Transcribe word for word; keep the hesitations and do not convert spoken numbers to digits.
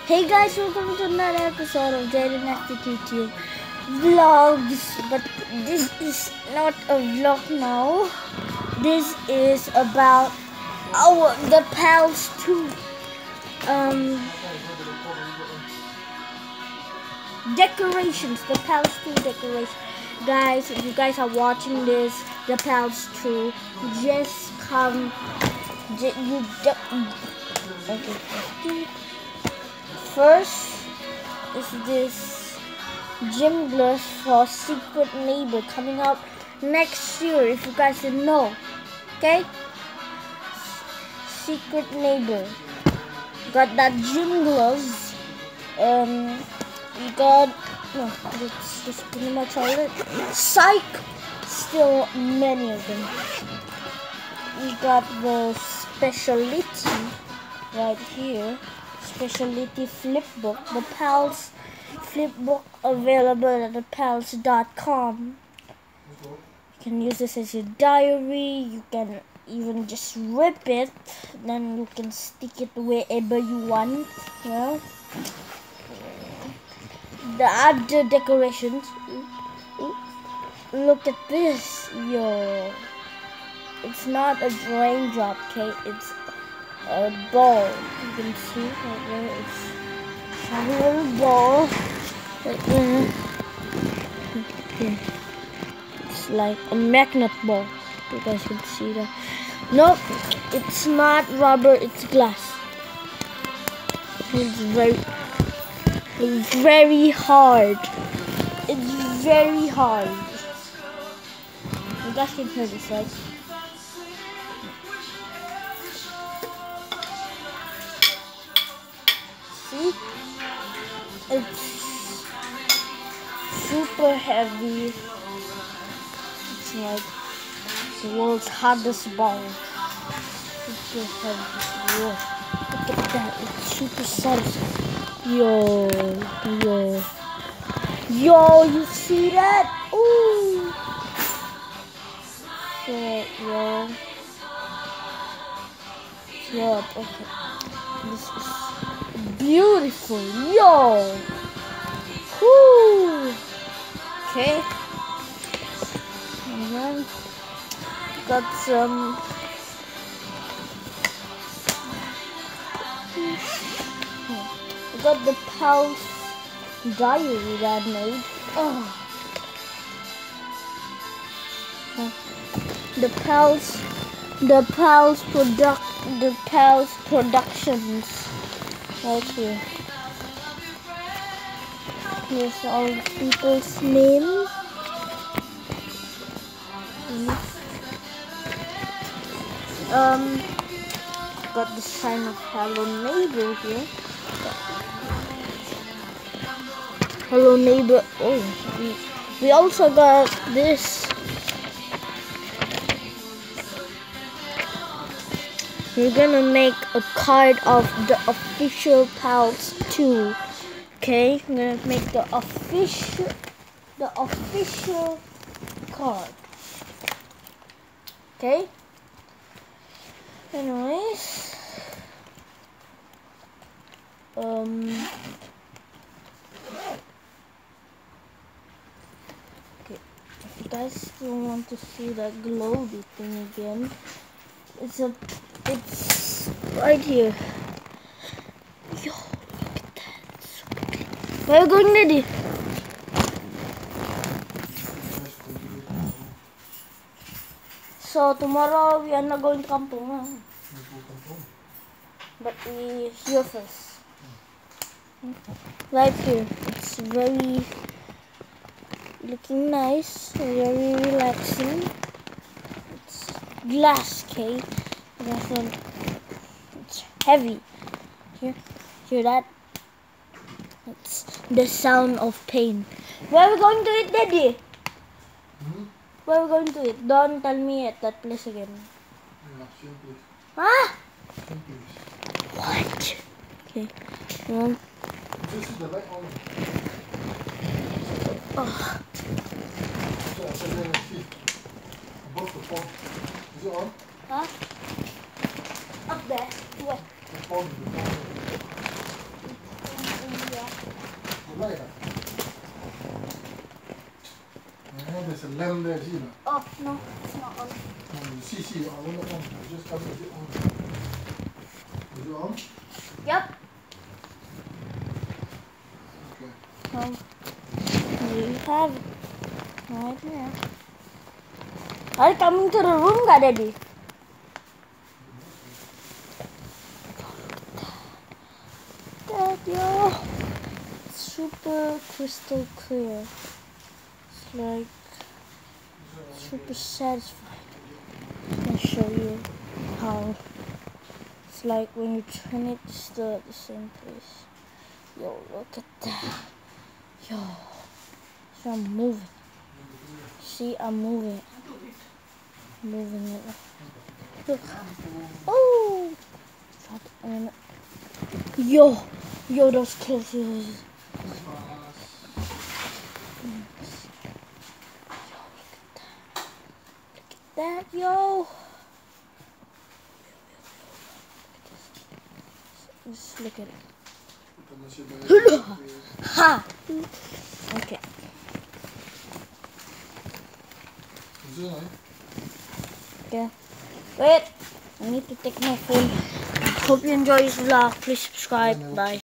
Hey guys, welcome to another episode of Dynastic YouTube Vlogs. But this is not a vlog now. This is about our the Pals two um decorations. The Pals two decorations. Guys, if you guys are watching this, the Pals two, just come. You okay. First is this gym gloves for Secret Neighbor coming out next year, if you guys didn't know. Okay? Secret Neighbor. Got that gym gloves. Um, we got no, it's just pretty much all it. Psych. Still many of them. We got the speciality right here. Specialty flipbook, the Pals flipbook, available at the pals dot com. You can use this as your diary. You can even just rip it, then you can stick it wherever you want. Yeah. The other decorations. Look at this, yo! It's not a raindrop, okay? It's a ball. You can see right there. It's a little ball right there. Okay. It's like a magnet ball. You guys can see that. Nope, it's not rubber. It's glass. It's very, it's very hard. It's very hard. You guys can hear this, right? See? It's super heavy. It's like the world's hardest ball. Super heavy. Whoa. Look at that. It's super soft. Yo. Yo. Yo, you see that? Ooh. Shit, yo. Shit, okay. This is beautiful, yo. Whoo. Okay. And then got some. I got the Pals diary that I made. Oh. The Pals, the Pals product, the Pals Productions. Right here. Here's all the people's names. Um, got the sign of Hello Neighbor here. Hello Neighbor. Oh, we, we also got this. We're gonna make a card of the official Pals two. Okay, I'm gonna make the official, the official card. Okay. Anyways, um, okay. If you guys still want to see that glowy thing again, it's a, it's right here. Yo, look at that. Super clean. Where are you going, Daddy? So tomorrow we are not going to Kampong, huh? But we here first. Right here. It's very looking nice, very relaxing. It's glass, okay? It's heavy. Hear, hear that? It's the sound of pain. Where are we going to eat, Daddy? Hmm? Where are we going to eat? Don't tell me at that place again. Yeah, same place. Huh? Same place. What? Okay. Um, This is the light on. oh. So I said, let us see. Above the phone. Is it on? Huh? Up there. Where? The phone, the phone. like that. Oh, there's a lamp there, see that? Oh, no, it's not on. Oh, see, see, I want it on. I just have it on. Is it on? Yep. Okay. Um, we have it right here. Are you coming to the room, Daddy? That yo, super crystal clear. It's like super satisfying. I'll show you how it's like when you turn it, it's still at the same place. Yo, look at that. Yo, so I'm moving. See, I'm moving it. Moving it. Look. Oh! And yo, yo, those kids. Yo, look at that, yo. Just look at it. Ha! Okay. Is it on? Okay. Wait. I need to take my phone. Hope you enjoy this vlog. Please subscribe. Bye.